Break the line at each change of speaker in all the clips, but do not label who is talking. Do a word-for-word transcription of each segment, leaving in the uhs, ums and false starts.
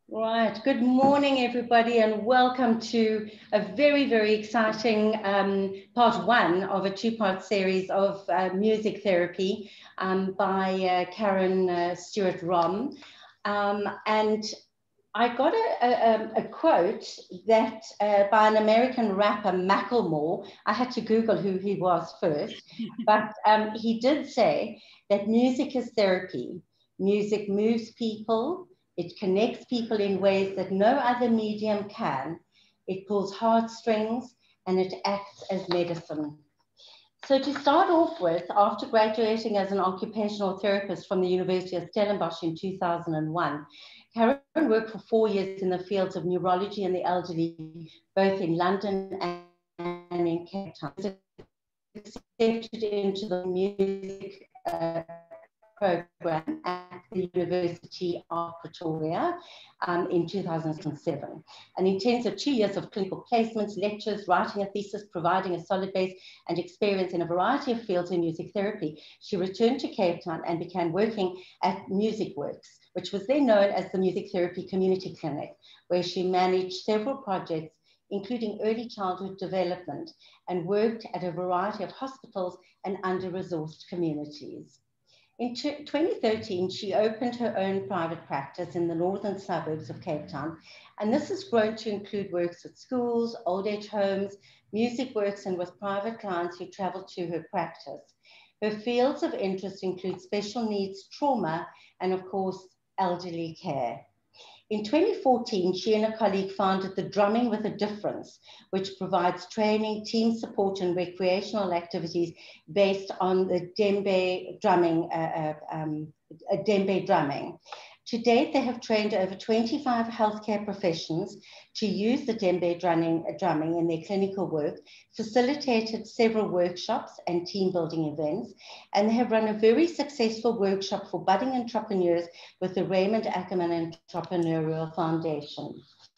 Right. Good morning, everybody, and welcome to a very, very exciting um, part one of a two-part series of uh, music therapy um, by uh, Karen uh, Stewart-Rom. Um, and I got a, a, a quote that uh, by an American rapper, Macklemore. I had to Google who he was first, but um, he did say that music is therapy. Music moves people. It connects people in ways that no other medium can. It pulls heartstrings and it acts as medicine. So to start off with, after graduating as an occupational therapist from the University of Stellenbosch in two thousand one, Karen worked for four years in the fields of neurology and the elderly, both in London and in Cape Town. Accepted into the music uh, program at the University of Pretoria um, in two thousand seven. An intensive two years of clinical placements, lectures, writing a thesis, providing a solid base and experience in a variety of fields in music therapy. She returned to Cape Town and began working at Music Works, which was then known as the Music Therapy Community Clinic, where she managed several projects including early childhood development, and worked at a variety of hospitals and under-resourced communities. In twenty thirteen, she opened her own private practice in the northern suburbs of Cape Town, and this has grown to include works with schools, old age homes, music works, and with private clients who travel to her practice. Her fields of interest include special needs, trauma, and of course, elderly care. In twenty fourteen, she and a colleague founded the Drumming with a Difference, which provides training, team support, and recreational activities based on the djembe drumming, uh, uh, um, uh, djembe drumming. To date, they have trained over twenty-five healthcare professions to use the djembe drumming, uh, drumming in their clinical work, facilitated several workshops and team building events, and they have run a very successful workshop for budding entrepreneurs with the Raymond Ackerman Entrepreneurial Foundation.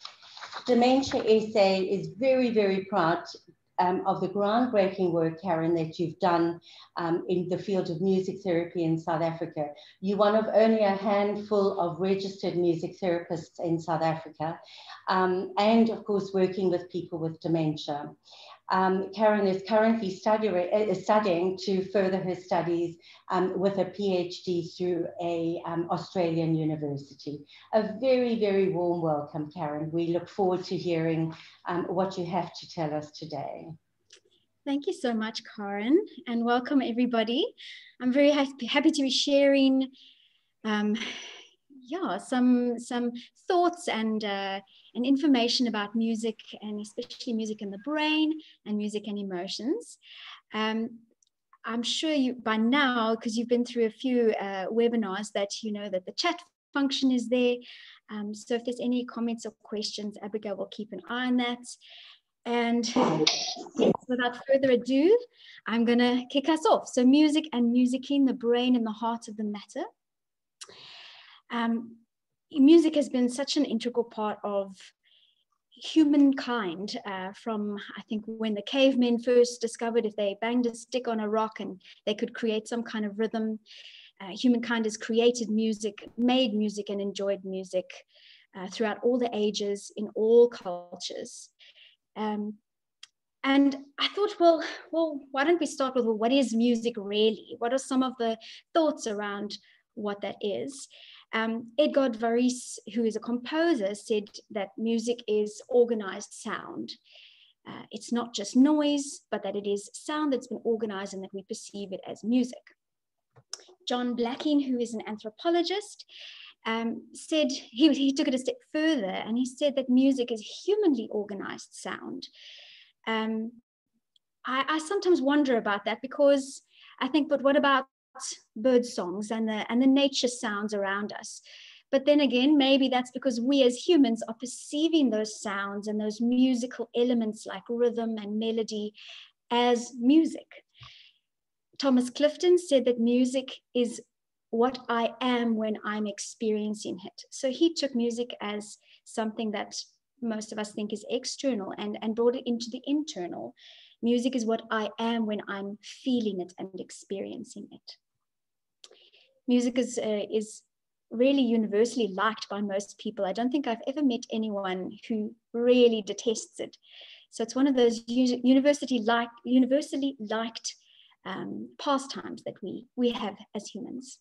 Dementia S A is very, very proud um, of the groundbreaking work, Karen, that you've done um, in the field of music therapy in South Africa. You're one of only a handful of registered music therapists in South Africa, um, and of course, working with people with dementia. Um, Karen is currently study, uh, studying to further her studies um, with a PhD through a um, Australian university. A very, very warm welcome, Karen. We look forward to hearing um, what you have to tell us today.
Thank you so much, Karen, and welcome everybody. I'm very happy, happy to be sharing um, yeah, some, some thoughts and, uh, and information about music, and especially music in the brain and music and emotions. Um, I'm sure you by now, because you've been through a few uh, webinars, that you know that the chat function is there. Um, so if there's any comments or questions, Abigail will keep an eye on that. And yes, without further ado, I'm going to kick us off. So music and musicking, the brain and the heart of the matter. Um, music has been such an integral part of humankind uh, from, I think, when the cavemen first discovered if they banged a stick on a rock and they could create some kind of rhythm. Uh, humankind has created music, made music, and enjoyed music uh, throughout all the ages, in all cultures. Um, and I thought, well, well, why don't we start with, well, what is music really? What are some of the thoughts around what that is? Um, Edgar Varese, who is a composer, said that music is organized sound. Uh, it's not just noise, but that it is sound that's been organized and that we perceive it as music. John Blacking, who is an anthropologist, um, said, he, he took it a step further, and he said that music is humanly organized sound. Um, I, I sometimes wonder about that, because I think, but what about bird songs and the, and the nature sounds around us? But then again, maybe that's because we as humans are perceiving those sounds and those musical elements like rhythm and melody as music. Thomas Clifton said that music is what I am when I'm experiencing it. So he took music as something that most of us think is external and, and brought it into the internal. Music is what I am when I'm feeling it and experiencing it. Music is, uh, is really universally liked by most people. I don't think I've ever met anyone who really detests it. So it's one of those university like, universally liked um, pastimes that we, we have as humans.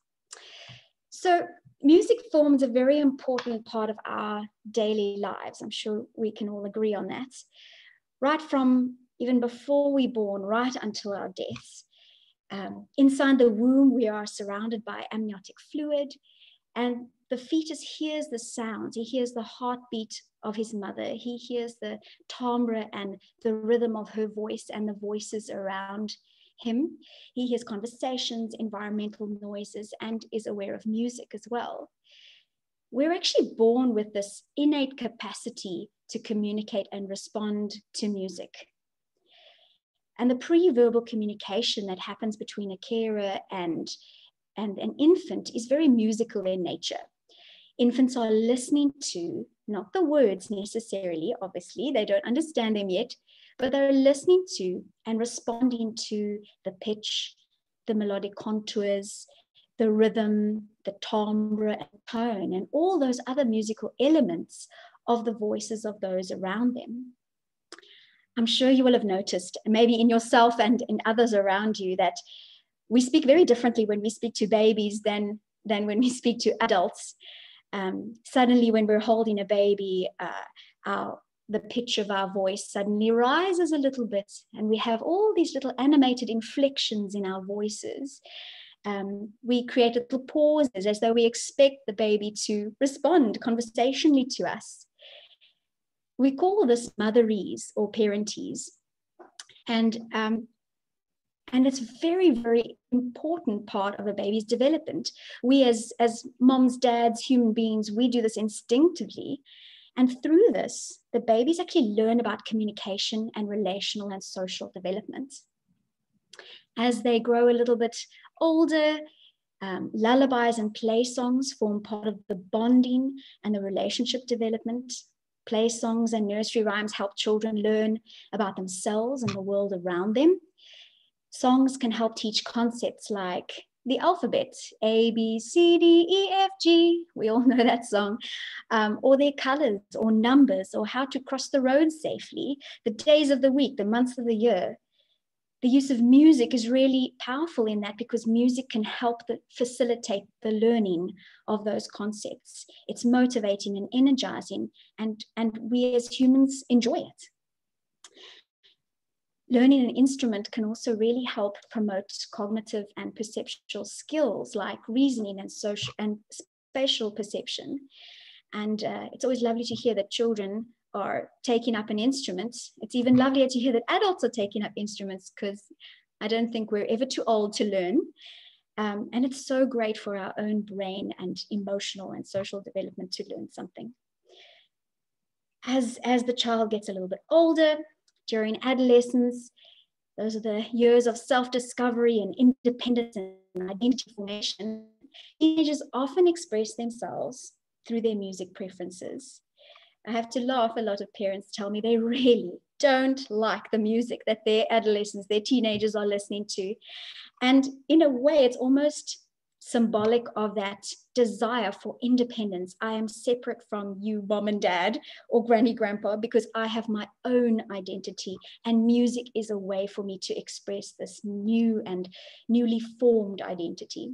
So music forms a very important part of our daily lives. I'm sure we can all agree on that. Right from even before we're born, right until our deaths. Um, inside the womb, we are surrounded by amniotic fluid, and the fetus hears the sounds. He hears the heartbeat of his mother. He hears the timbre and the rhythm of her voice and the voices around him. He hears conversations, environmental noises, and is aware of music as well. We're actually born with this innate capacity to communicate and respond to music. And the pre-verbal communication that happens between a carer and, and an infant is very musical in nature. Infants are listening to, not the words necessarily, obviously, they don't understand them yet, but they're listening to and responding to the pitch, the melodic contours, the rhythm, the timbre and tone, and all those other musical elements of the voices of those around them. I'm sure you will have noticed, maybe in yourself and in others around you, that we speak very differently when we speak to babies than, than when we speak to adults. Um, suddenly, when we're holding a baby, uh, our, the pitch of our voice suddenly rises a little bit, and we have all these little animated inflections in our voices. Um, we create little pauses as though we expect the baby to respond conversationally to us. We call this motherese or parentese. And, um, and it's a very, very important part of a baby's development. We as, as moms, dads, human beings, we do this instinctively. And through this, the babies actually learn about communication and relational and social development. As they grow a little bit older, um, lullabies and play songs form part of the bonding and the relationship development. Play songs and nursery rhymes help children learn about themselves and the world around them. Songs can help teach concepts like the alphabet, A, B, C, D, E, F, G. We all know that song. Um, or their colors or numbers, or how to cross the road safely, the days of the week, the months of the year. The use of music is really powerful in that, because music can help the, facilitate the learning of those concepts. It's motivating and energizing, and, and we as humans enjoy it. Learning an instrument can also really help promote cognitive and perceptual skills like reasoning and social and spatial perception. And uh, it's always lovely to hear that children are taking up an instrument. It's even lovelier to hear that adults are taking up instruments, because I don't think we're ever too old to learn. Um, and it's so great for our own brain and emotional and social development to learn something. As, as the child gets a little bit older, during adolescence, those are the years of self-discovery and independence and identity formation. Teenagers often express themselves through their music preferences. I have to laugh. A lot of parents tell me they really don't like the music that their adolescents, their teenagers are listening to. And in a way, it's almost symbolic of that desire for independence. I am separate from you, mom and dad, or granny, grandpa, because I have my own identity, and music is a way for me to express this new and newly formed identity.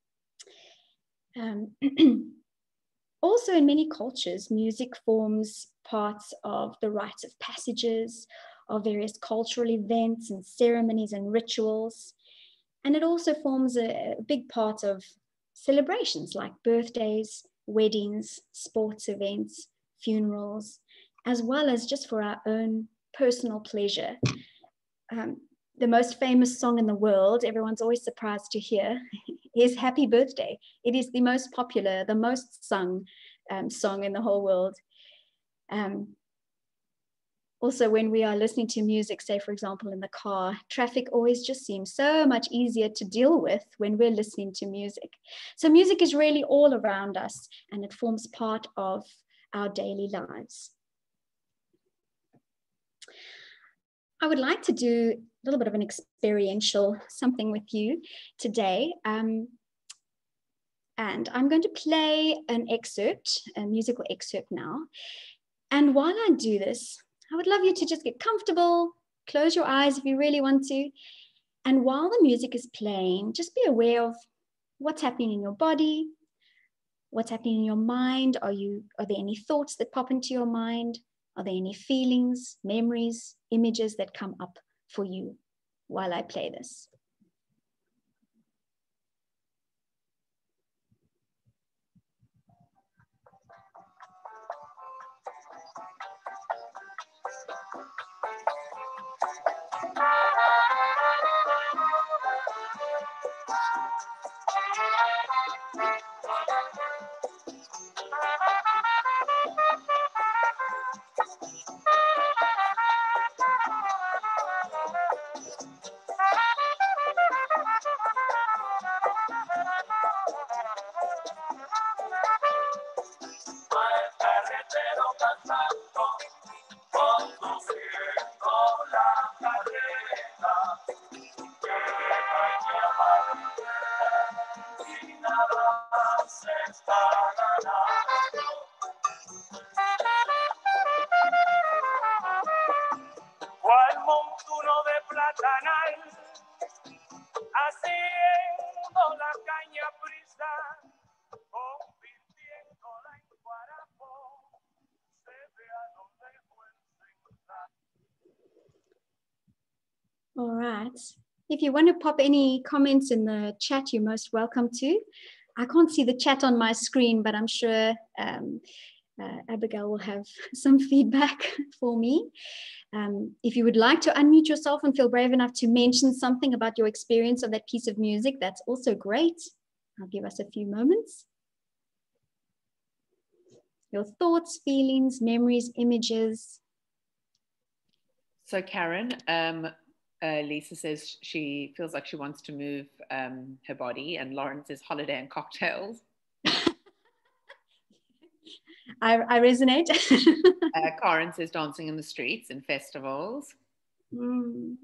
Um, also, in many cultures, music forms parts of the rites of passages, of various cultural events and ceremonies and rituals. And it also forms a, a big part of celebrations like birthdays, weddings, sports events, funerals, as well as just for our own personal pleasure. Um, the most famous song in the world, everyone's always surprised to hear, is Happy Birthday. It is the most popular, the most sung um, song in the whole world. Um, Also, when we are listening to music, say, for example, in the car, traffic always just seems so much easier to deal with when we're listening to music. So music is really all around us, and it forms part of our daily lives. I would like to do a little bit of an experiential something with you today. Um, And I'm going to play an excerpt, a musical excerpt now. And while I do this, I would love you to just get comfortable, close your eyes if you really want to. And while the music is playing, just be aware of what's happening in your body, what's happening in your mind. Are you, are there any thoughts that pop into your mind? Are there any feelings, memories, images that come up for you while I play this? All right. If you want to pop any comments in the chat, you're most welcome to. I can't see the chat on my screen, but I'm sure um, uh, Abigail will have some feedback for me. Um, if you would like to unmute yourself and feel brave enough to mention something about your experience of that piece of music, that's also great. I'll give us a few moments. Your thoughts, feelings, memories, images.
So Karen, um, uh, Lisa says she feels like she wants to move um, her body, and Lauren says holiday and cocktails.
I, I resonate.
uh, Karen says dancing in the streets and festivals.
Mm.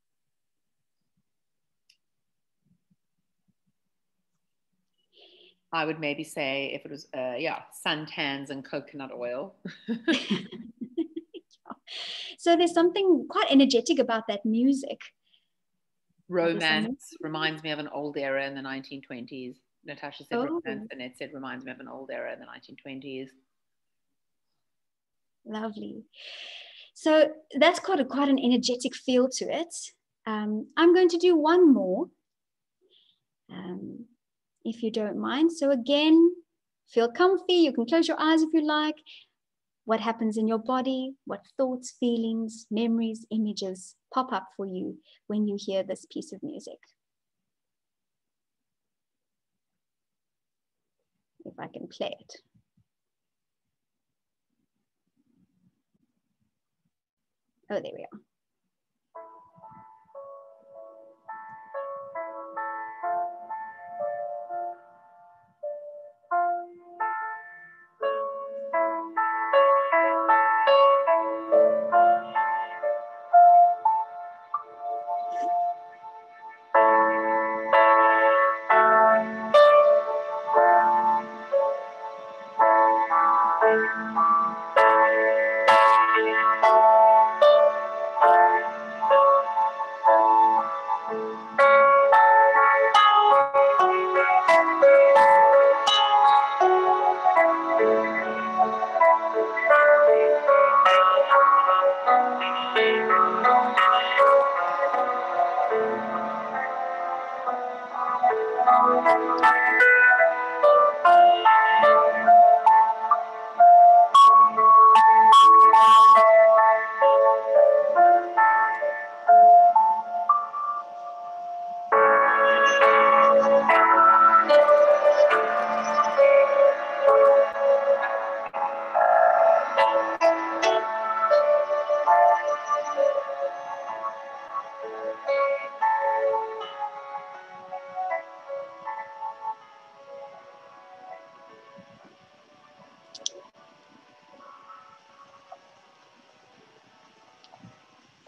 I would maybe say if it was, uh, yeah, suntans and coconut oil.
So there's something quite energetic about that music.
Romance reminds me of an old era in the nineteen twenties. Natasha said
oh.
romance, Annette said reminds me of an old era in the nineteen twenties.
Lovely. So that's quite a quite an energetic feel to it. Um, I'm going to do one more, um, if you don't mind. So again, feel comfy. You can close your eyes if you like. What happens in your body, what thoughts, feelings, memories, images pop up for you when you hear this piece of music. If I can play it. Oh, there we are.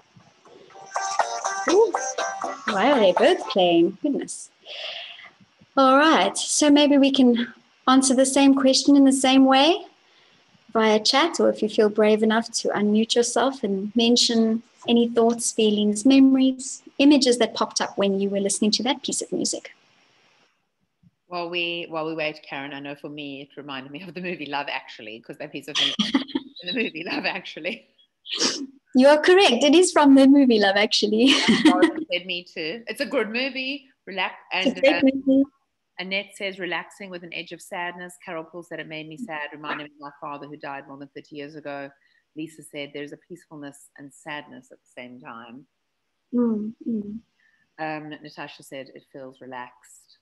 Ooh, why are they both playing? Goodness. All right, so maybe we can answer the same question in the same way via chat, or if you feel brave enough to unmute yourself and mention any thoughts, feelings, memories, images that popped up when you were listening to that piece of music.
While we while we wait, Karen, I know for me it reminded me of the movie Love Actually, because that piece of music in the movie Love Actually.
You are correct. It is from the movie Love Actually.
Said me too. It's a good movie. Relax and uh, movie. Annette says relaxing with an edge of sadness. Carol pulls that it made me sad, reminding me of my father who died more than thirty years ago. Lisa said there's a peacefulness and sadness at the same time.
Mm, mm.
Um, Natasha said it feels relaxed.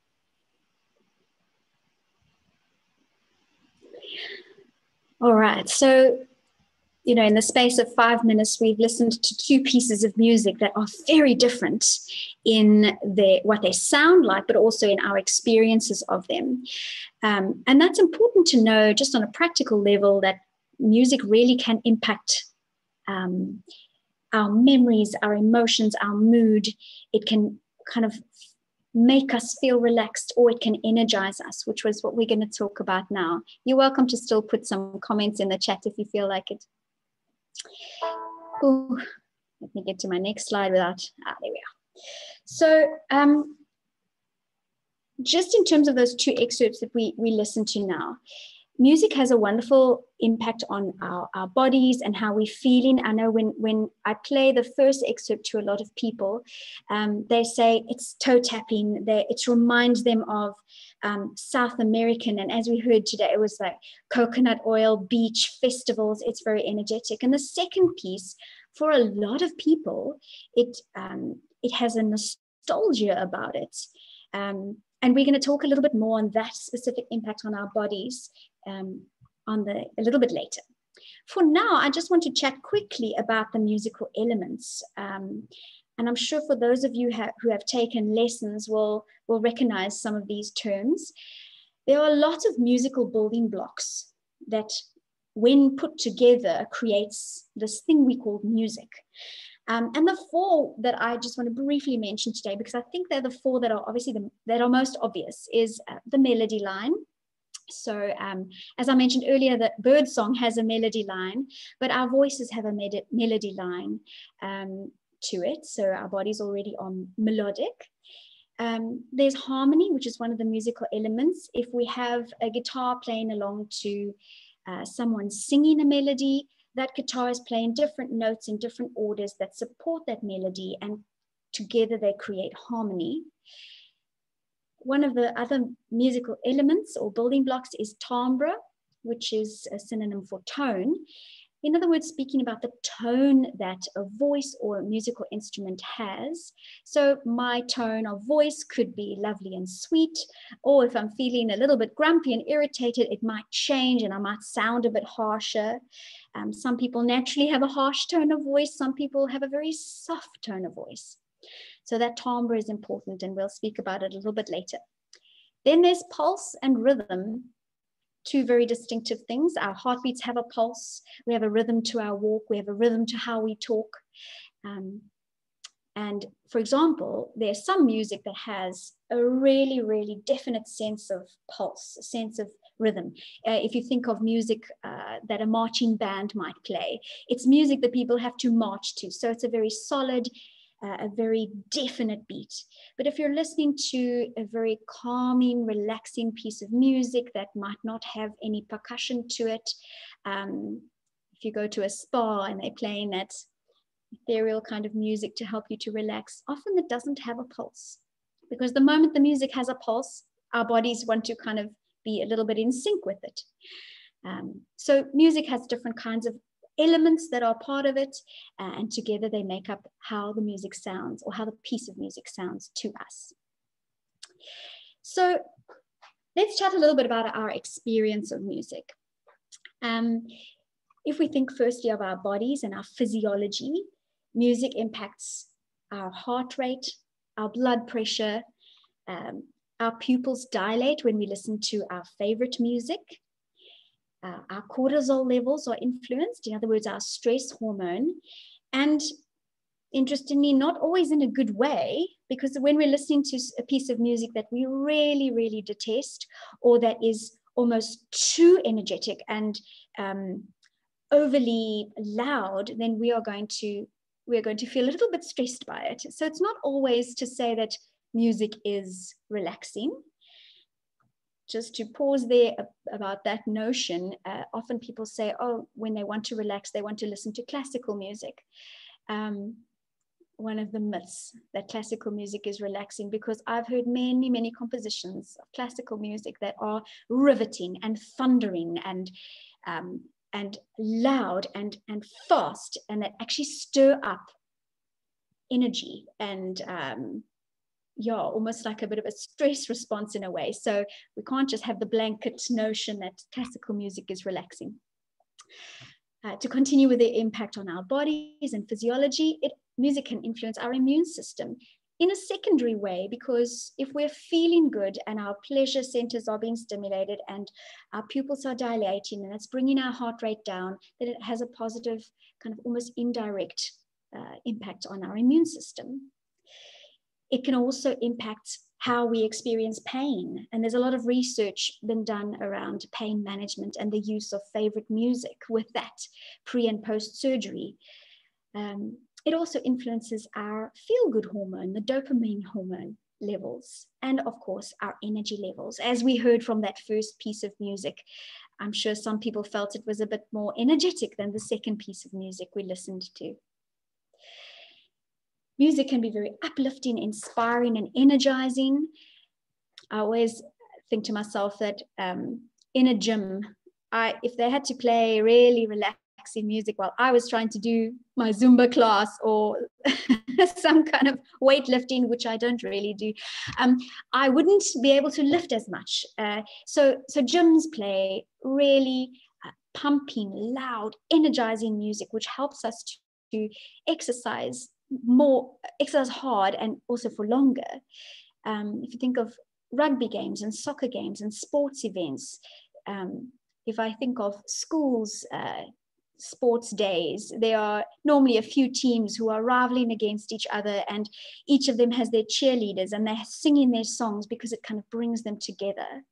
All right. So, you know, in the space of five minutes, we've listened to two pieces of music that are very different in their, what they sound like, but also in our experiences of them. Um, and that's important to know just on a practical level, that music really can impact um, our memories, our emotions, our mood. It can kind of make us feel relaxed, or it can energize us, which was what we're going to talk about now. You're welcome to still put some comments in the chat if you feel like it. Ooh, let me get to my next slide without, ah, there we are. So um, just in terms of those two excerpts that we, we listened to now, music has a wonderful impact on our, our bodies and how we're feeling. I know when, when I play the first excerpt to a lot of people, um, they say it's toe tapping. They, it reminds them of um, South American. And as we heard today, it was like coconut oil, beach, festivals. It's very energetic. And the second piece, for a lot of people, it, um, it has a nostalgia about it. Um, and we're going to talk a little bit more on that specific impact on our bodies um, on the a little bit later. For now, I just want to chat quickly about the musical elements. Um, and I'm sure for those of you ha who have taken lessons will, will recognize some of these terms. There are lots of musical building blocks that, when put together, creates this thing we call music. Um, and the four that I just want to briefly mention today, because I think they're the four that are obviously the, that are most obvious, is uh, the melody line. So um, as I mentioned earlier, the bird song has a melody line, but our voices have a med melody line um, to it. So our bodies already are melodic. Um, there's harmony, which is one of the musical elements. If we have a guitar playing along to uh, someone singing a melody, that guitar is playing different notes in different orders that support that melody, and together they create harmony. One of the other musical elements or building blocks is timbre, which is a synonym for tone. In other words, speaking about the tone that a voice or a musical instrument has. So my tone of voice could be lovely and sweet, or if I'm feeling a little bit grumpy and irritated, it might change and I might sound a bit harsher. Um, some people naturally have a harsh tone of voice. Some people have a very soft tone of voice. So that timbre is important, and we'll speak about it a little bit later. Then there's pulse and rhythm, two very distinctive things. Our heartbeats have a pulse. We have a rhythm to our walk. We have a rhythm to how we talk. Um, and for example, there's some music that has a really, really definite sense of pulse, a sense of rhythm. Uh, if you think of music uh, that a marching band might play, it's music that people have to march to. So it's a very solid, Uh, a very definite beat. But if you're listening to a very calming, relaxing piece of music that might not have any percussion to it, um, if you go to a spa and they're playing that ethereal kind of music to help you to relax, often it doesn't have a pulse. Because the moment the music has a pulse, our bodies want to kind of be a little bit in sync with it. Um, so music has different kinds of elements that are part of it, uh, and together they make up how the music sounds, or how the piece of music sounds to us. So let's chat a little bit about our experience of music. Um, if we think firstly of our bodies and our physiology, music impacts our heart rate, our blood pressure, um, our pupils dilate when we listen to our favorite music. Uh, our cortisol levels are influenced, in other words, our stress hormone. And interestingly, not always in a good way, because when we're listening to a piece of music that we really, really detest, or that is almost too energetic and um, overly loud, then we are going to we're going to feel a little bit stressed by it. So it's not always to say that music is relaxing. Just to pause there about that notion, uh, often people say, oh, when they want to relax, they want to listen to classical music. Um, one of the myths that classical music is relaxing, because I've heard many, many compositions of classical music that are riveting and thundering and um, and loud and, and fast, and that actually stir up energy and um, yeah, almost like a bit of a stress response in a way. So we can't just have the blanket notion that classical music is relaxing. Uh, to continue with the impact on our bodies and physiology, it, music can influence our immune system in a secondary way, because if we're feeling good and our pleasure centers are being stimulated and our pupils are dilating and it's bringing our heart rate down, then it has a positive kind of almost indirect uh, impact on our immune system. It can also impact how we experience pain. And there's a lot of research been done around pain management and the use of favorite music with that pre and post surgery. Um, it also influences our feel-good hormone, the dopamine hormone levels, and of course, our energy levels. As we heard from that first piece of music, I'm sure some people felt it was a bit more energetic than the second piece of music we listened to. Music can be very uplifting, inspiring, and energizing. I always think to myself that um, in a gym, I, if they had to play really relaxing music while I was trying to do my Zumba class or some kind of weightlifting, which I don't really do, um, I wouldn't be able to lift as much. Uh, so, so gyms play really uh, pumping, loud, energizing music, which helps us to, to exercise more, exercise hard and also for longer. Um, if you think of rugby games and soccer games and sports events, um, if I think of schools, uh, sports days, there are normally a few teams who are rivaling against each other, and each of them has their cheerleaders and they're singing their songs because it kind of brings them together.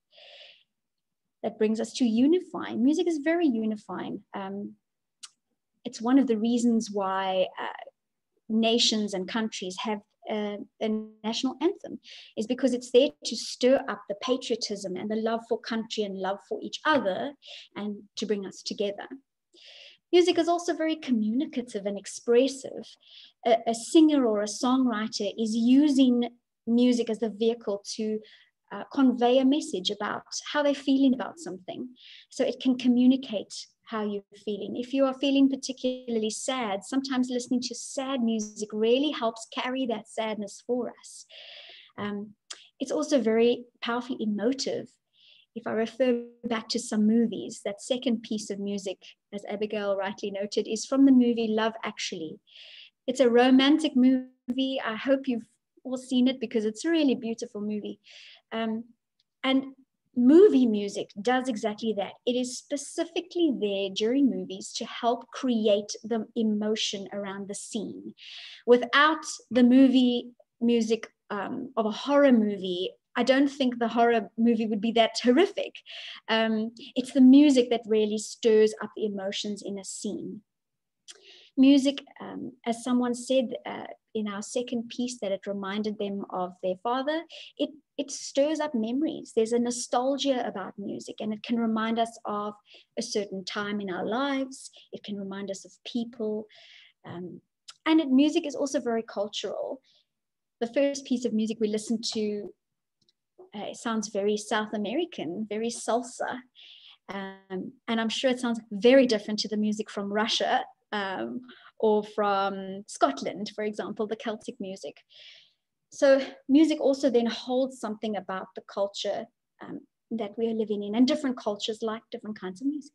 That brings us to unifying. Music is very unifying. Um, it's one of the reasons why uh, nations and countries have a, a national anthem, is because it's there to stir up the patriotism and the love for country and love for each other, and to bring us together. Music is also very communicative and expressive. A, a singer or a songwriter is using music as the vehicle to uh, convey a message about how they're feeling about something. So it can communicate how you're feeling. If you are feeling particularly sad, sometimes listening to sad music really helps carry that sadness for us. Um, it's also very powerfully emotive. If I refer back to some movies, that second piece of music, as Abigail rightly noted, is from the movie Love Actually. It's a romantic movie. I hope you've all seen it because it's a really beautiful movie. Um, and movie music does exactly that. It is specifically there during movies to help create the emotion around the scene. Without the movie music um, of a horror movie, I don't think the horror movie would be that horrific. Um, it's the music that really stirs up the emotions in a scene. Music, um, as someone said uh, in our second piece, that it reminded them of their father, it, it stirs up memories. There's a nostalgia about music, and it can remind us of a certain time in our lives. It can remind us of people. Um, and it, music is also very cultural. The first piece of music we listened to uh, it sounds very South American, very salsa. Um, and I'm sure it sounds very different to the music from Russia um, or from Scotland, for example, the Celtic music. So music also then holds something about the culture um, that we are living in, and different cultures like different kinds of music.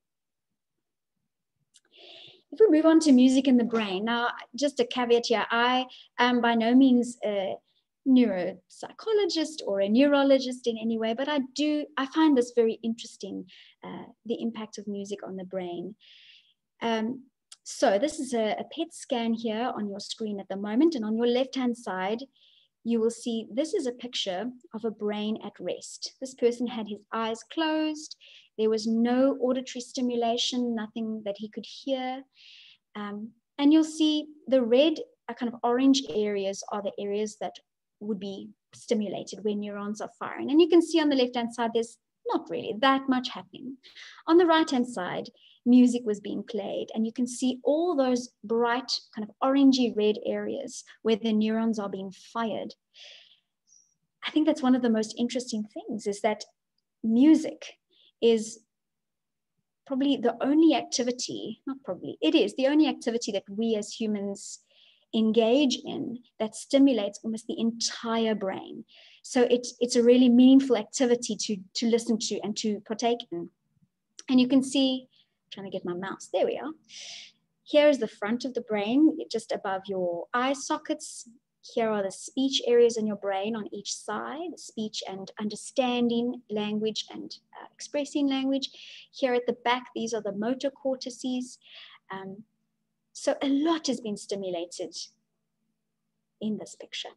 If we move on to music in the brain, now just a caveat here, I am by no means a neuropsychologist or a neurologist in any way, but I do, I find this very interesting, uh, the impact of music on the brain. Um, so this is a, a P E T scan here on your screen at the moment, and on your left-hand side, you will see this is a picture of a brain at rest. This person had his eyes closed. There was no auditory stimulation, nothing that he could hear. Um, and you'll see the red, uh, kind of orange areas are the areas that would be stimulated where neurons are firing. And you can see on the left-hand side, there's not really that much happening. On the right-hand side, music was being played, and you can see all those bright kind of orangey red areas where the neurons are being fired. I think that's one of the most interesting things, is that music is probably the only activity, not probably, it is the only activity that we as humans engage in that stimulates almost the entire brain. So it's, it's a really meaningful activity to, to listen to and to partake in. And you can see, trying to get my mouse, there we are. Here is the front of the brain, just above your eye sockets. Here are the speech areas in your brain on each side, speech and understanding language and uh, expressing language. Here at the back, these are the motor cortices. Um, so a lot has been stimulated in this picture.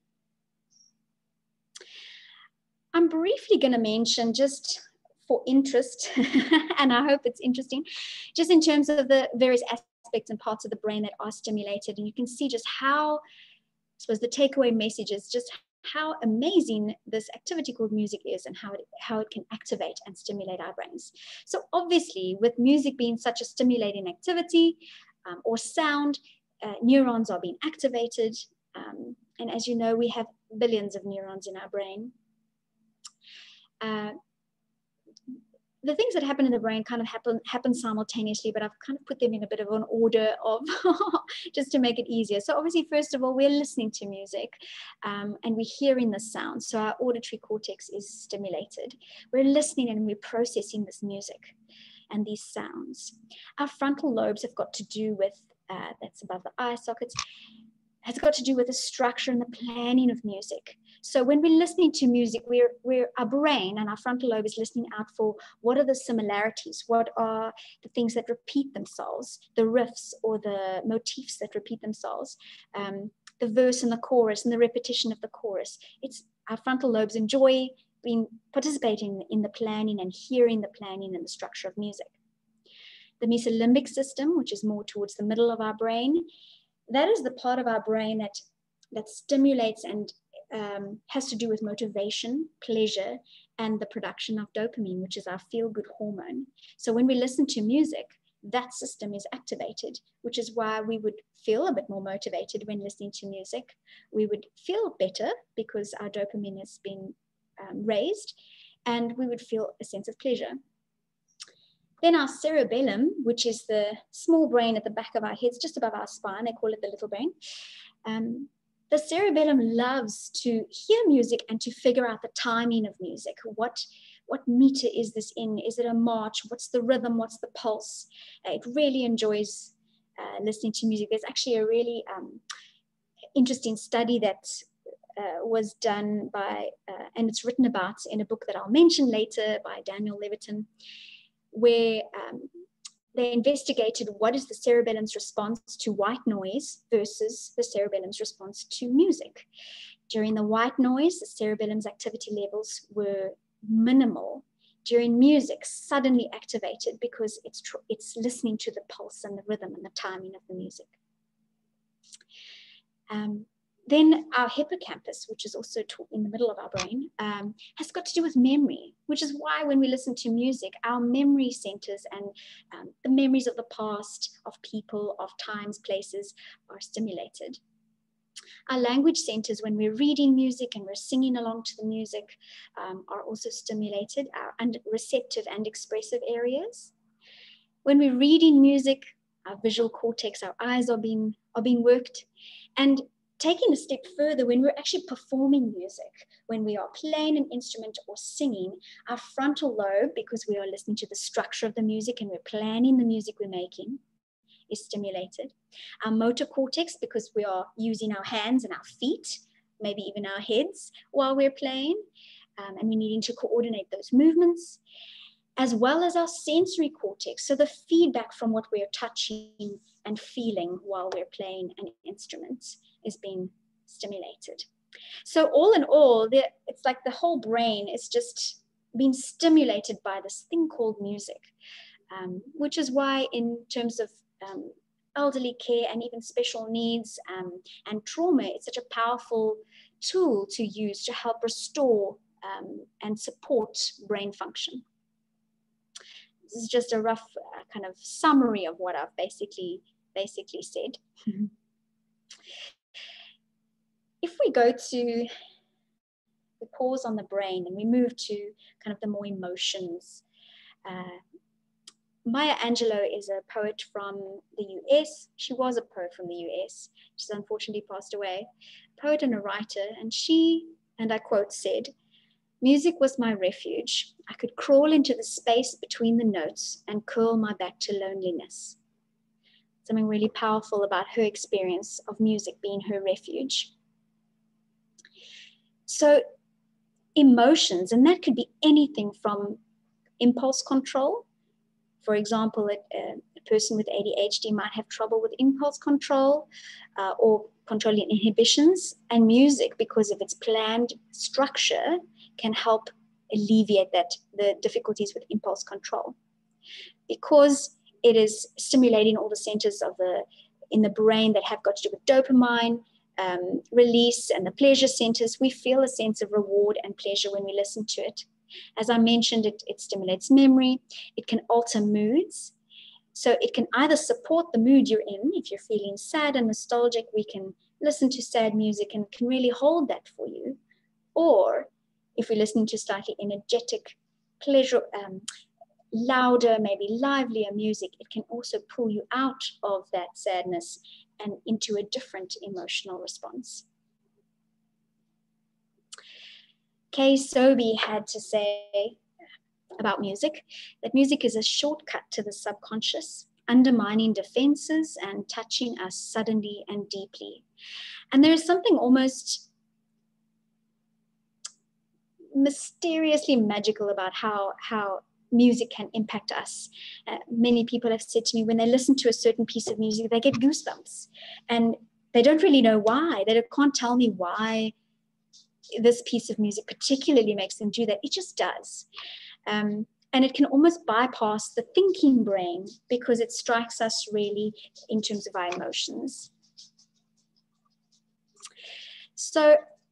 I'm briefly going to mention, just for interest, and I hope it's interesting, just in terms of the various aspects and parts of the brain that are stimulated. And you can see just how, I suppose the takeaway message is just how amazing this activity called music is, and how it, how it can activate and stimulate our brains. So obviously, with music being such a stimulating activity, um, or sound, uh, neurons are being activated. Um, and as you know, we have billions of neurons in our brain. Uh, the things that happen in the brain kind of happen, happen simultaneously, but I've kind of put them in a bit of an order of just to make it easier. So obviously, first of all, we're listening to music, um, and we're hearing the sound. So our auditory cortex is stimulated. We're listening and we're processing this music and these sounds. Our frontal lobes have got to do with, uh, that's above the eye sockets, has got to do with the structure and the planning of music. So when we're listening to music, we're, we're, our brain and our frontal lobe is listening out for what are the similarities, what are the things that repeat themselves, the riffs or the motifs that repeat themselves, um, the verse and the chorus and the repetition of the chorus. It's our frontal lobes enjoy being participating in the planning and hearing the planning and the structure of music. The mesolimbic system, which is more towards the middle of our brain, that is the part of our brain that, that stimulates and um, has to do with motivation, pleasure, and the production of dopamine, which is our feel-good hormone. So when we listen to music, that system is activated, which is why we would feel a bit more motivated when listening to music. We would feel better because our dopamine has been um, raised, and we would feel a sense of pleasure. Then our cerebellum, which is the small brain at the back of our heads, just above our spine, they call it the little brain. Um, the cerebellum loves to hear music and to figure out the timing of music. What, what meter is this in? Is it a march? What's the rhythm? What's the pulse? Uh, it really enjoys uh, listening to music. There's actually a really um, interesting study that uh, was done by, uh, and it's written about in a book that I'll mention later by Daniel Levitin, where um, they investigated what is the cerebellum's response to white noise versus the cerebellum's response to music. During the white noise, the cerebellum's activity levels were minimal. During music, suddenly activated because it's, it's listening to the pulse and the rhythm and the timing of the music. Um, Then our hippocampus, which is also in the middle of our brain, um, has got to do with memory, which is why when we listen to music, our memory centers and um, the memories of the past, of people, of times, places are stimulated. Our language centers, when we're reading music and we're singing along to the music, um, are also stimulated, our receptive and expressive areas. When we're reading music, our visual cortex, our eyes are being, are being worked. And taking a step further, when we're actually performing music, when we are playing an instrument or singing, our frontal lobe, because we are listening to the structure of the music and we're planning the music we're making, is stimulated. Our motor cortex, because we are using our hands and our feet, maybe even our heads while we're playing, um, and we're needing to coordinate those movements, as well as our sensory cortex, so the feedback from what we're touching and feeling while we're playing an instrument is being stimulated. So all in all, it's like the whole brain is just being stimulated by this thing called music, um, which is why in terms of um, elderly care and even special needs um, and trauma, it's such a powerful tool to use to help restore um, and support brain function. This is just a rough uh, kind of summary of what I've basically, basically said. If we go to the pause on the brain and we move to kind of the more emotions, uh, Maya Angelou is a poet from the U S. She was a poet from the U S. She's unfortunately passed away. Poet and a writer, and she, and I quote, said, "Music was my refuge. I could crawl into the space between the notes and curl my back to loneliness." Something really powerful about her experience of music being her refuge. So emotions, and that could be anything from impulse control. For example, a, a person with A D H D might have trouble with impulse control uh, or controlling inhibitions, and music, because of its planned structure, can help alleviate that, the difficulties with impulse control. Because it is stimulating all the centers of the in the brain that have got to do with dopamine um, release and the pleasure centers, we feel a sense of reward and pleasure when we listen to it. As I mentioned, it, it stimulates memory. It can alter moods. So it can either support the mood you're in. If you're feeling sad and nostalgic, we can listen to sad music and can really hold that for you. Or if we're listening to slightly energetic, pleasure, um, louder, maybe livelier music, it can also pull you out of that sadness and into a different emotional response. Kay Sobey had to say about music that music is a shortcut to the subconscious, undermining defenses and touching us suddenly and deeply. And there is something almost mysteriously magical about how, how music can impact us. Uh, many people have said to me when they listen to a certain piece of music, they get goosebumps. And they don't really know why. They can't tell me why this piece of music particularly makes them do that. It just does. Um, and it can almost bypass the thinking brain because it strikes us really in terms of our emotions. So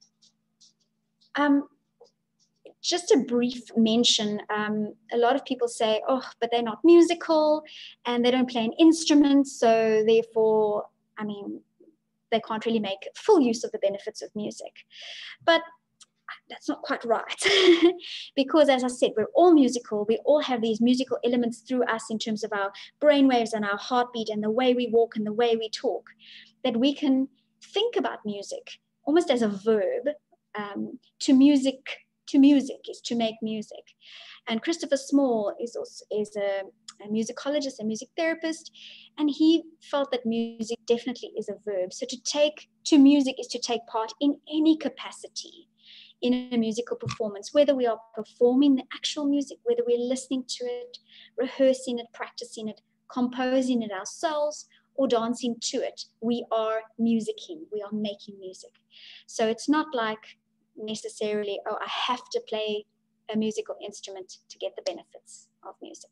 um, just a brief mention, um, a lot of people say, oh, but they're not musical and they don't play an instrument, so therefore, I mean, they can't really make full use of the benefits of music. But that's not quite right. Because as I said, we're all musical. We all have these musical elements through us in terms of our brainwaves and our heartbeat and the way we walk and the way we talk, that we can think about music almost as a verb. Um, to music, to music is to make music. And Christopher Small is also is a, a musicologist, a music therapist, and he felt that music definitely is a verb. So to take to music is to take part in any capacity in a musical performance, whether we are performing the actual music, whether we're listening to it, rehearsing it, practicing it, composing it ourselves, or dancing to it. We are musicking, we are making music. So it's not like necessarily, oh, I have to play a musical instrument to get the benefits of music.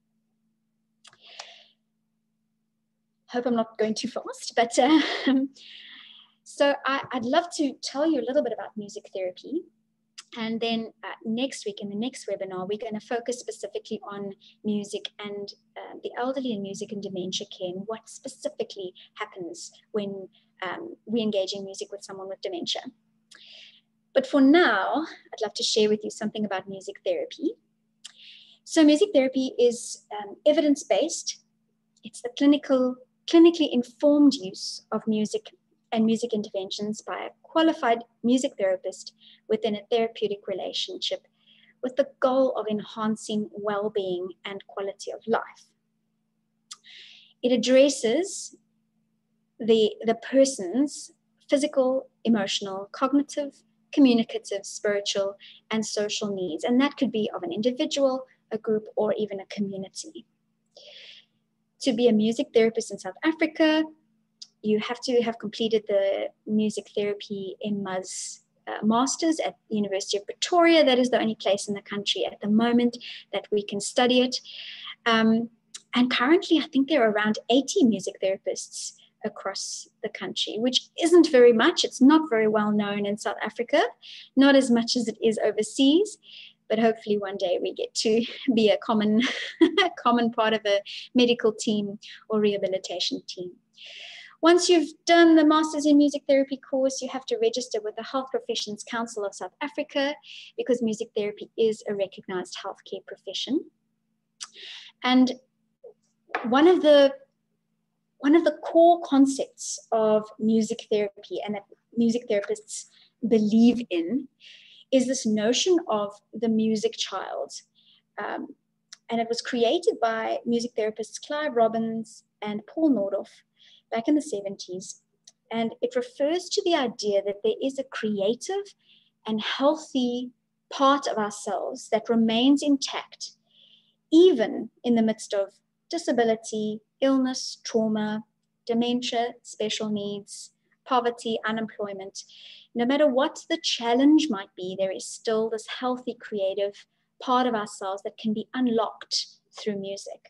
Hope I'm not going too fast, but um, so I, I'd love to tell you a little bit about music therapy. And then uh, next week, in the next webinar, we're going to focus specifically on music and uh, the elderly and music and dementia care and what specifically happens when um, we engage in music with someone with dementia. But for now, I'd love to share with you something about music therapy. So music therapy is um, evidence-based. It's the clinical, clinically informed use of music and music interventions by a qualified music therapist within a therapeutic relationship with the goal of enhancing well-being and quality of life. It addresses the, the person's physical, emotional, cognitive, communicative, spiritual, and social needs. And that could be of an individual, a group, or even a community. To be a music therapist in South Africa, you have to have completed the music therapy M Mus uh, Masters at the University of Pretoria. That is the only place in the country at the moment that we can study it. Um, and currently, I think there are around eighty music therapists across the country, which isn't very much. It's not very well known in South Africa, not as much as it is overseas, but hopefully one day we get to be a common, common part of a medical team or rehabilitation team. Once you've done the Masters in Music Therapy course, you have to register with the Health Professions Council of South Africa, because music therapy is a recognized healthcare profession. And one of the One of the core concepts of music therapy, and that music therapists believe in, is this notion of the music child. Um, and it was created by music therapists Clive Robbins and Paul Nordhoff back in the seventies. And it refers to the idea that there is a creative and healthy part of ourselves that remains intact, even in the midst of disability, illness, trauma, dementia, special needs, poverty, unemployment. No matter what the challenge might be, there is still this healthy, creative part of ourselves that can be unlocked through music.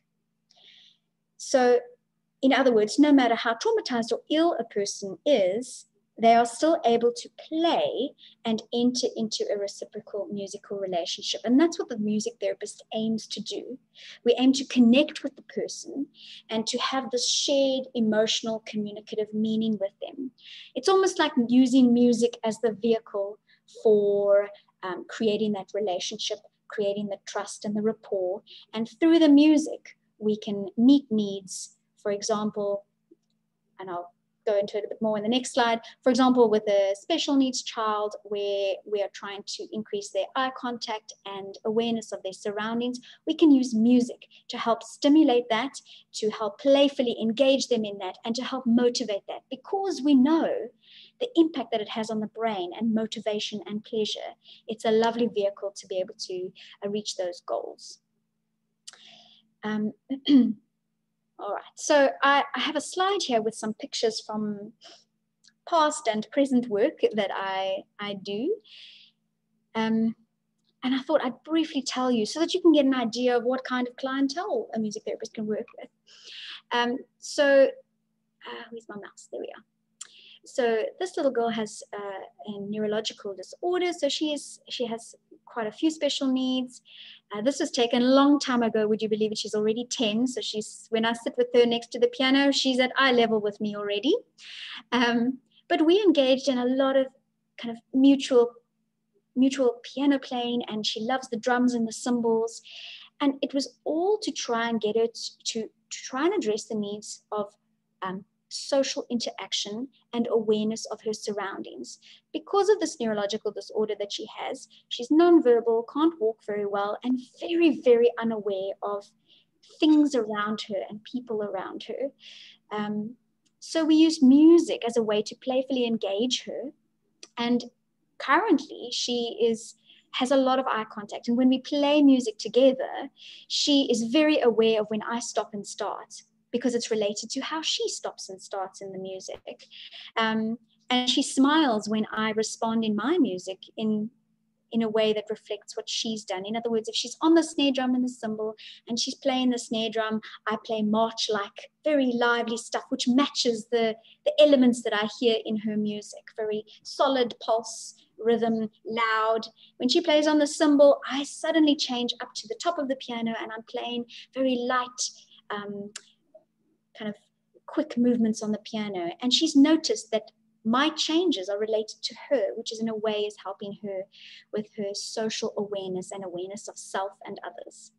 So, in other words, no matter how traumatized or ill a person is, they are still able to play and enter into a reciprocal musical relationship. And that's what the music therapist aims to do. We aim to connect with the person and to have this shared emotional, communicative meaning with them. It's almost like using music as the vehicle for um, creating that relationship, creating the trust and the rapport. And through the music, we can meet needs. For example, and I'll go into it a bit more in the next slide. For example, with a special needs child, where we are trying to increase their eye contact and awareness of their surroundings, we can use music to help stimulate that, to help playfully engage them in that, and to help motivate that, because we know the impact that it has on the brain and motivation and pleasure. It's a lovely vehicle to be able to uh, reach those goals. Um, All right, so I, I have a slide here with some pictures from past and present work that I, I do. Um, and I thought I'd briefly tell you so that you can get an idea of what kind of clientele a music therapist can work with. Um, so, uh, where's my mouse? There we are. So this little girl has uh, a neurological disorder. So she is she has quite a few special needs. Uh, this was taken a long time ago. Would you believe it? She's already ten. So she's, when I sit with her next to the piano, she's at eye level with me already. Um, but we engaged in a lot of kind of mutual, mutual piano playing, and she loves the drums and the cymbals. And it was all to try and get her to, to, to try and address the needs of um, social interaction and awareness of her surroundings. Because of this neurological disorder that she has, she's nonverbal, can't walk very well, and very, very unaware of things around her and people around her. Um, so we use music as a way to playfully engage her. And currently she is has a lot of eye contact. And when we play music together, she is very aware of when I stop and start, because it's related to how she stops and starts in the music. Um, and she smiles when I respond in my music in, in a way that reflects what she's done. In other words, if she's on the snare drum and the cymbal and she's playing the snare drum, I play march-like, very lively stuff, which matches the, the elements that I hear in her music, very solid pulse, rhythm, loud. When she plays on the cymbal, I suddenly change up to the top of the piano and I'm playing very light, um, kind of quick movements on the piano. And she's noticed that my changes are related to her, which is in a way is helping her with her social awareness and awareness of self and others.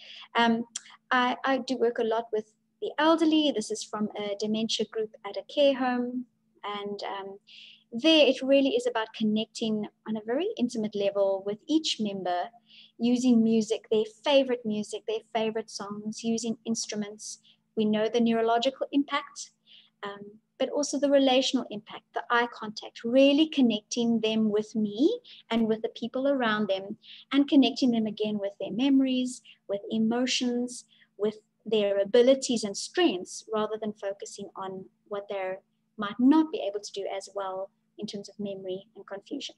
Um, I, I do work a lot with the elderly. This is from a dementia group at a care home. And um, there it really is about connecting on a very intimate level with each member, using music, their favorite music, their favorite songs, using instruments. We know the neurological impact, um, but also the relational impact, the eye contact, really connecting them with me and with the people around them, and connecting them again with their memories, with emotions, with their abilities and strengths, rather than focusing on what they're might not be able to do as well in terms of memory and confusion.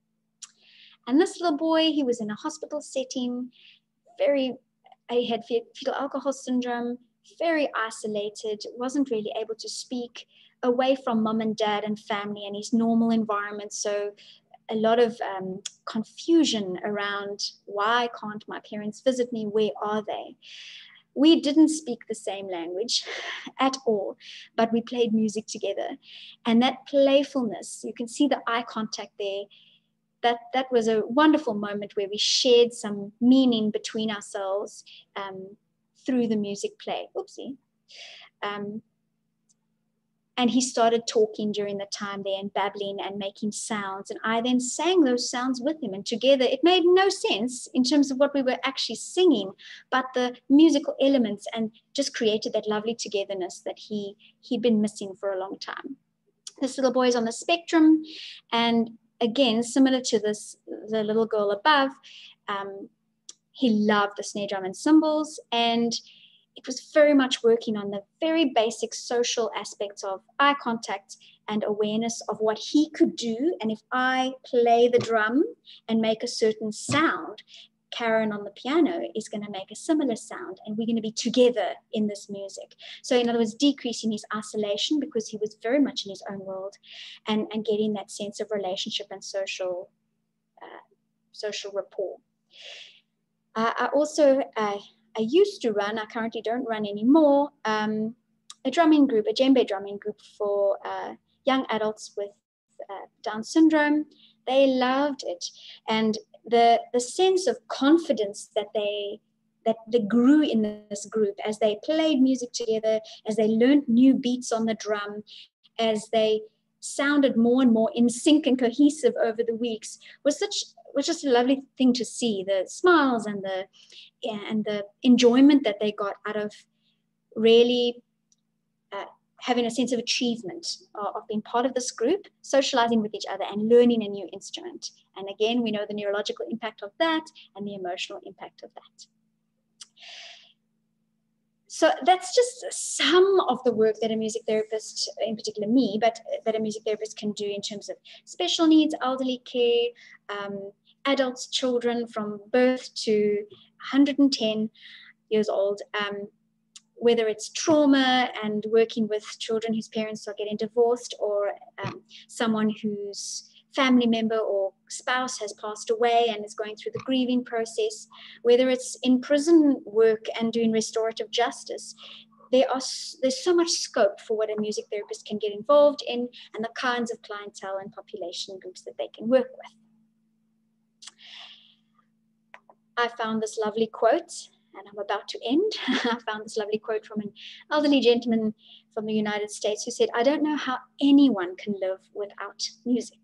And this little boy, he was in a hospital setting, very, he had fetal alcohol syndrome, very isolated, wasn't really able to speak, away from mom and dad and family and his normal environment. So a lot of um, confusion around, why can't my parents visit me? Where are they? We didn't speak the same language at all, but we played music together. And that playfulness, you can see the eye contact there. That, that was a wonderful moment where we shared some meaning between ourselves um, through the music play. Oopsie. Um, And he started talking during the time there and babbling and making sounds. And I then sang those sounds with him. And together, it made no sense in terms of what we were actually singing, but the musical elements, and just created that lovely togetherness that he, he'd been missing for a long time. This little boy is on the spectrum. And again, similar to this, the little girl above, um, he loved the snare drum and cymbals. And it was very much working on the very basic social aspects of eye contact and awareness of what he could do. And if I play the drum and make a certain sound, Karen on the piano is going to make a similar sound, and we're going to be together in this music. So in other words, decreasing his isolation, because he was very much in his own world, and, and getting that sense of relationship and social, uh, social rapport. Uh, I also, uh, I used to run, I currently don't run anymore, um, a drumming group, a djembe drumming group for uh, young adults with uh, Down syndrome. They loved it. And the, the sense of confidence that they, that they grew in this group as they played music together, as they learned new beats on the drum, as they sounded more and more in sync and cohesive over the weeks, was such was just a lovely thing to see. The smiles and the and the enjoyment that they got out of really uh, having a sense of achievement, of, of being part of this group, socializing with each other and learning a new instrument. And again, we know the neurological impact of that and the emotional impact of that. So that's just some of the work that a music therapist, in particular me, but that a music therapist can do in terms of special needs, elderly care, um, adults, children from birth to one hundred ten years old, um, whether it's trauma and working with children whose parents are getting divorced, or um, someone whose family member or spouse has passed away and is going through the grieving process, whether it's in prison work and doing restorative justice. There are, there's so much scope for what a music therapist can get involved in, and the kinds of clientele and population groups that they can work with. I found this lovely quote, and I'm about to end. I found this lovely quote from an elderly gentleman from the United States who said, "I don't know how anyone can live without music."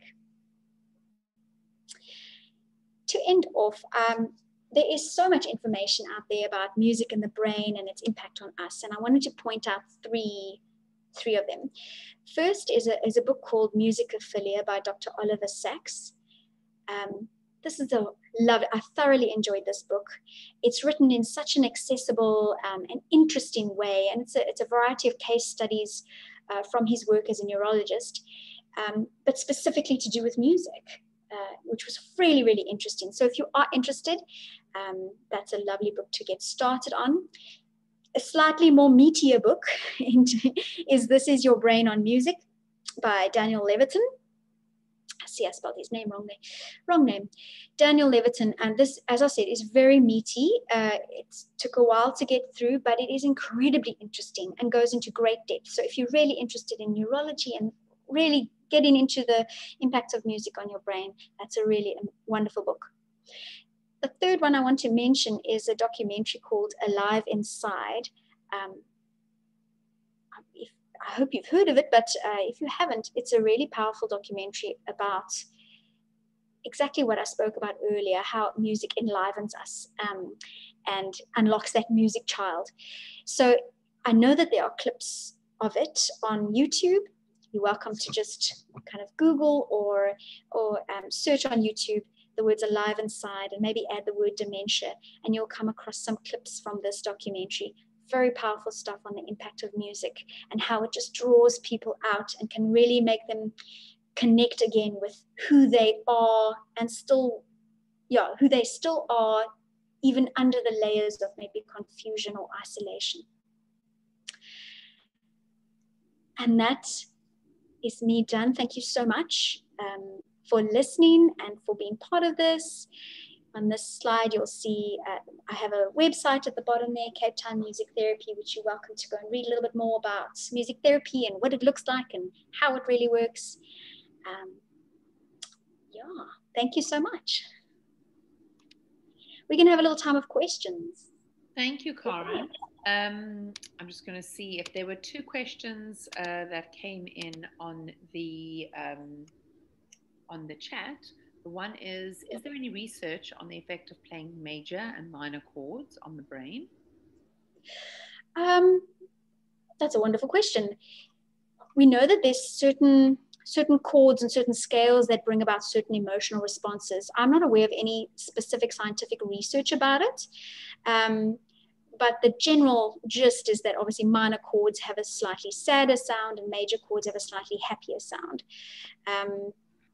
To end off, um, there is so much information out there about music and the brain and its impact on us, and I wanted to point out three, three of them. First is a, is a book called Musicophilia by Doctor Oliver Sacks. Um, this is a love. I thoroughly enjoyed this book. It's written in such an accessible um, and interesting way, and it's a, it's a variety of case studies uh, from his work as a neurologist, um, but specifically to do with music. Uh, which was really, really interesting. So if you are interested, um, that's a lovely book to get started on. A slightly more meatier book is This Is Your Brain on Music by Daniel Levitin. See, I spelled his name wrong there. Wrong name. Daniel Levitin. And this, as I said, is very meaty. Uh, it took a while to get through, but it is incredibly interesting and goes into great depth. So if you're really interested in neurology and really getting into the impact of music on your brain, that's a really wonderful book. The third one I want to mention is a documentary called Alive Inside. Um, if, I hope you've heard of it, but uh, if you haven't, it's a really powerful documentary about exactly what I spoke about earlier, how music enlivens us um, and unlocks that music child. So I know that there are clips of it on YouTube. You're welcome to just kind of Google or, or um, search on YouTube the words Alive Inside and maybe add the word dementia, and you'll come across some clips from this documentary. very powerful stuff on the impact of music and how it just draws people out and can really make them connect again with who they are and still, yeah, who they still are, even under the layers of maybe confusion or isolation. And that is me done. Thank you so much um, for listening and for being part of this. On this slide, you'll see uh, I have a website at the bottom there, Cape Town Music Therapy, which you're welcome to go and read a little bit more about music therapy and what it looks like and how it really works. Um, yeah, thank you so much. We can have a little time of questions.
Thank you, Karen. Um, I'm just going to see if there were two questions uh, that came in on the um, on the chat. The one is, is there any research on the effect of playing major and minor chords on the brain?
Um, that's a wonderful question. We know that there's certain certain chords and certain scales that bring about certain emotional responses. I'm not aware of any specific scientific research about it. Um, but the general gist is that obviously minor chords have a slightly sadder sound and major chords have a slightly happier sound. Um,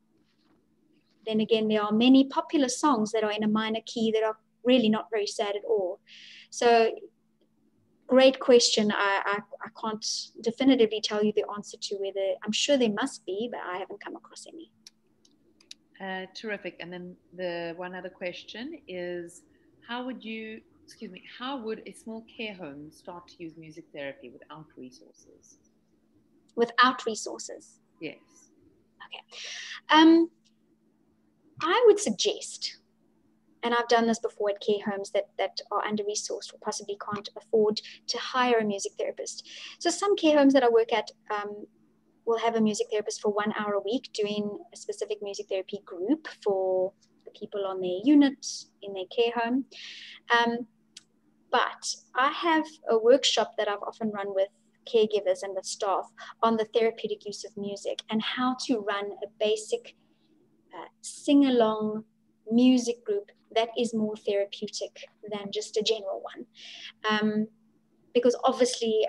then again, there are many popular songs that are in a minor key that are really not very sad at all. So great question. I, I, I can't definitively tell you the answer to whether, I'm sure there must be, but I haven't come across any.
Uh, terrific. And then the one other question is, how would you, excuse me, how would a small care home start to use music therapy without resources?
Without resources?
Yes.
Okay. Um, I would suggest, and I've done this before at care homes that, that are under-resourced or possibly can't afford to hire a music therapist. So some care homes that I work at um, will have a music therapist for one hour a week doing a specific music therapy group for the people on their unit in their care home. Um, but I have a workshop that I've often run with caregivers and with staff on the therapeutic use of music and how to run a basic uh, sing-along music group that is more therapeutic than just a general one. Um, because obviously,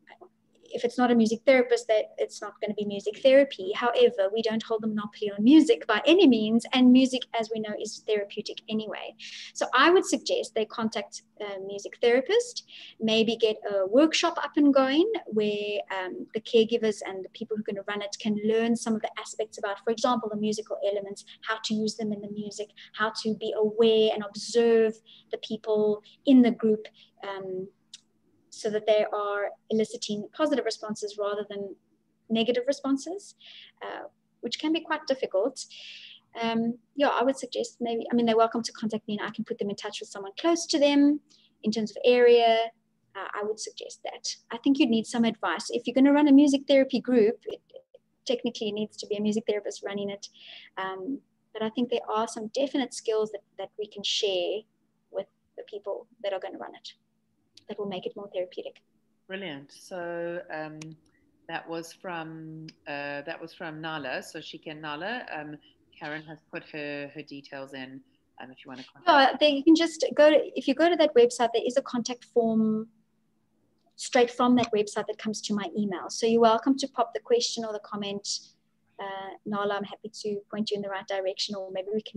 if it's not a music therapist, that it's not going to be music therapy. However, we don't hold the monopoly on music by any means, and music, as we know, is therapeutic anyway. So I would suggest they contact a music therapist, maybe get a workshop up and going where um, the caregivers and the people who are going to run it can learn some of the aspects about, for example, the musical elements, how to use them in the music, how to be aware and observe the people in the group, um, so that they are eliciting positive responses rather than negative responses, uh, which can be quite difficult. Um, yeah, I would suggest maybe, I mean, they're welcome to contact me and I can put them in touch with someone close to them in terms of area. Uh, I would suggest that. I think you'd need some advice. If you're going to run a music therapy group, it technically needs to be a music therapist running it. Um, but I think there are some definite skills that, that we can share with the people that are going to run it that will make it more therapeutic.
Brilliant. So um, that was from uh, that was from Nala. So she can Nala. Um, Karen has put her her details in. Um, if you want to contact.
Yeah, they, you can just go to, if you go to that website, there is a contact form straight from that website that comes to my email. So you're welcome to pop the question or the comment. Uh, Nala, I'm happy to point you in the right direction, or maybe we can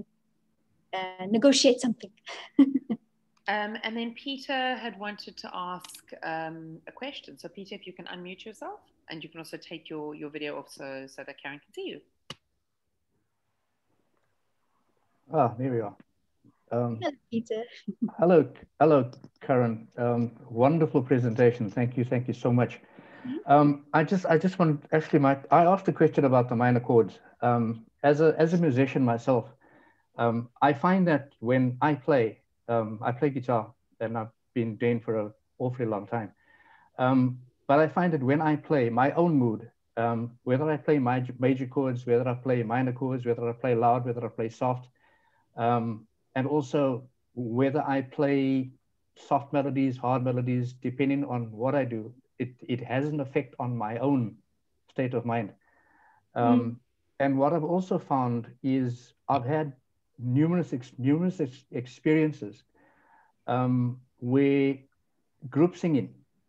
uh, negotiate something.
Um, and then Peter had wanted to ask um, a question. So Peter, if you can unmute yourself, and you can also take your, your video off so, so that Karen can see you.
Ah, there we are. Um,
Hello, Peter.
hello, hello, Karen. Um, wonderful presentation. Thank you, thank you so much. Um, I just, I just want actually, my, I asked a question about the minor chords. Um, as a, as a musician myself, um, I find that when I play, um, I play guitar, and I've been doing for an awfully long time. Um, but I find that when I play my own mood, um, whether I play major, major chords, whether I play minor chords, whether I play loud, whether I play soft, um, and also whether I play soft melodies, hard melodies, depending on what I do, it, it has an effect on my own state of mind. Um, mm. And what I've also found is I've had numerous, ex numerous ex experiences um, where group singing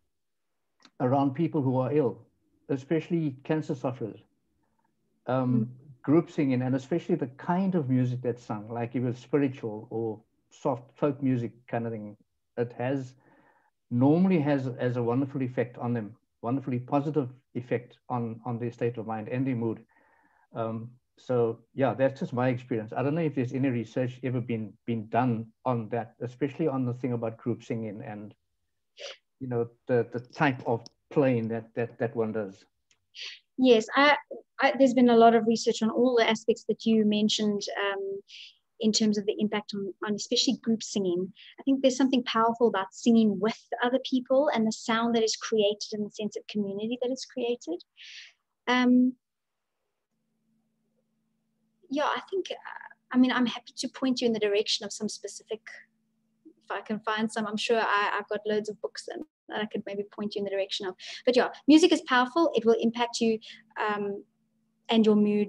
around people who are ill, especially cancer sufferers. Um,
Mm.
Group singing, and especially the kind of music that's sung, like if it's spiritual or soft folk music kind of thing, it has normally has has a wonderful effect on them, wonderfully positive effect on on their state of mind and their mood. Um, so yeah, that's just my experience. I don't know if there's any research ever been been done on that, especially on the thing about group singing and you know the the type of playing that that that one does.
Yes, I, I, there's been a lot of research on all the aspects that you mentioned um, in terms of the impact on, on especially group singing. I think there's something powerful about singing with other people and the sound that is created and the sense of community that is created. Um, yeah, I think, uh, I mean, I'm happy to point you in the direction of some specific, if I can find some. I'm sure I, I've got loads of books and that I could maybe point you in the direction of. But yeah, music is powerful. It will impact you um, and your mood.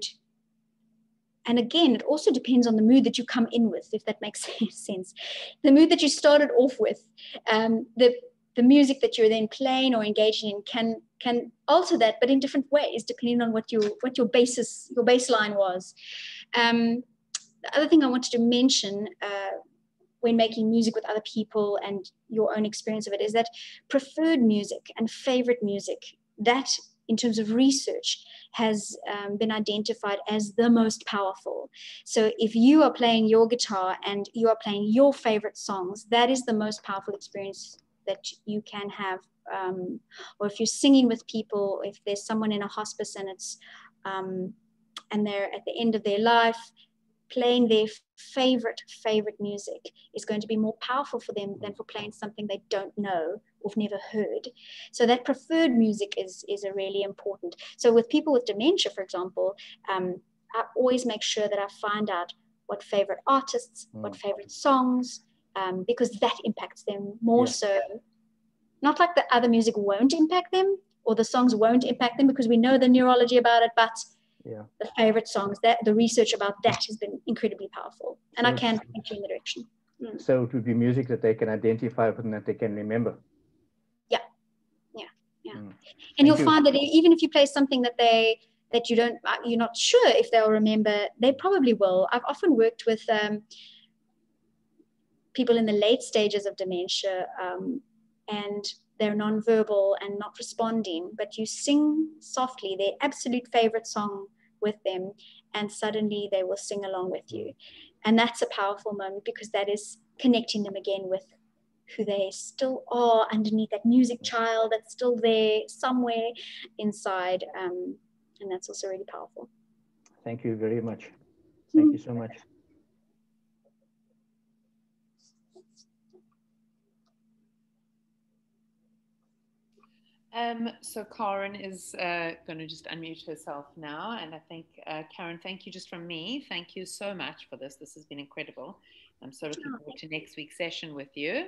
And again, it also depends on the mood that you come in with, if that makes sense. The mood that you started off with, um, the, the music that you're then playing or engaging in can, can alter that, but in different ways, depending on what your, what your basis, your baseline was. Um, the other thing I wanted to mention, uh, when making music with other people and your own experience of it, is that preferred music and favorite music, that in terms of research has um, been identified as the most powerful. So if you are playing your guitar and you are playing your favorite songs, that is the most powerful experience that you can have. Um, or if you're singing with people, if there's someone in a hospice and it's um, and they're at the end of their life, playing their favorite, favorite music is going to be more powerful for them than for playing something they don't know or have never heard. So that preferred music is, is a really important. So with people with dementia, for example, um, I always make sure that I find out what favorite artists,
Mm.
what favorite songs, um, because that impacts them more
Yeah.
so. Not like the other music won't impact them or the songs won't impact them, because we know the neurology about it, but
Yeah.
the favorite songs, that the research about that has been incredibly powerful, and
So
I can
it's-
point you in the direction. Mm.
So it would be music that they can identify with and that they can remember.
Yeah, yeah, yeah.
Mm.
And
Thank
you'll
you.
find that even if you play something that they that you don't, you're not sure if they'll remember, they probably will. I've often worked with um, people in the late stages of dementia, um, and they're nonverbal and not responding, but you sing softly their absolute favorite song with them, and suddenly they will sing along with you. And that's a powerful moment, because that is connecting them again with who they still are underneath, that music child that's still there somewhere inside. Um, and that's also really powerful.
Thank you very much. Thank you so much.
Um, so Karen is uh, going to just unmute herself now. And I think, uh, Karen, thank you just from me. Thank you so much for this. This has been incredible. I'm so looking forward to next week's session with you.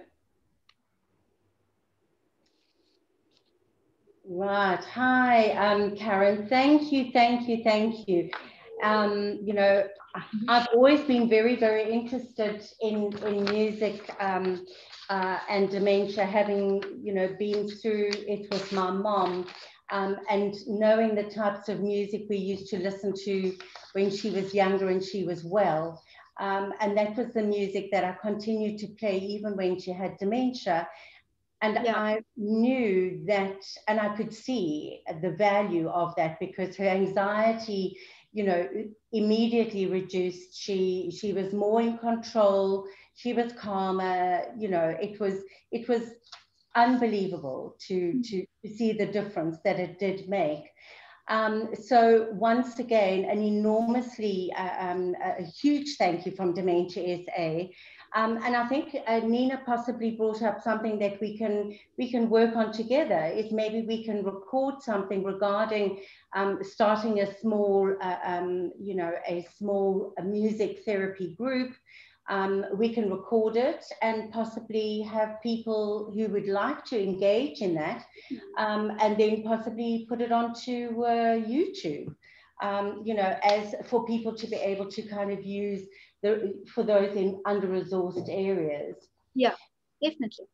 Right. Hi, um, Karen. Thank you, thank you, thank you. Um, you know, I've always been very, very interested in, in music um, uh, and dementia, having, you know, been through it with my mom, um, and knowing the types of music we used to listen to when she was younger and she was well. Um, and that was the music that I continued to play even when she had dementia. And yeah. I knew that, and I could see the value of that, because her anxiety, you know, immediately reduced. She she was more in control. She was calmer. You know, it was it was unbelievable to to see the difference that it did make. Um, so once again, an enormously uh, um, a huge thank you from Dementia S A. Um, and I think uh, Nina possibly brought up something that we can we can work on together, is maybe we can record something regarding um, starting a small, uh, um, you know, a small uh, music therapy group. Um, we can record it and possibly have people who would like to engage in that, um, and then possibly put it onto uh, YouTube, um, you know, as for people to be able to kind of use the, for those in under-resourced areas.
Yeah, definitely.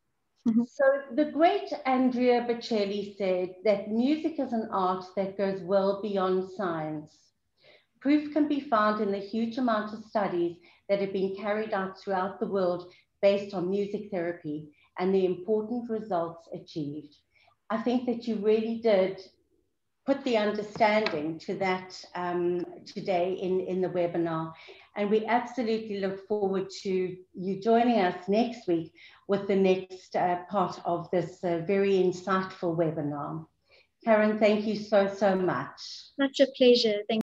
Mm-hmm.
So the great Andrea Bocelli said that music is an art that goes well beyond science. Proof can be found in the huge amount of studies that have been carried out throughout the world based on music therapy and the important results achieved. I think that you really did put the understanding to that um, today in, in the webinar. And we absolutely look forward to you joining us next week with the next uh, part of this uh, very insightful webinar. Karen, thank you so, so much.
Such a pleasure. Thank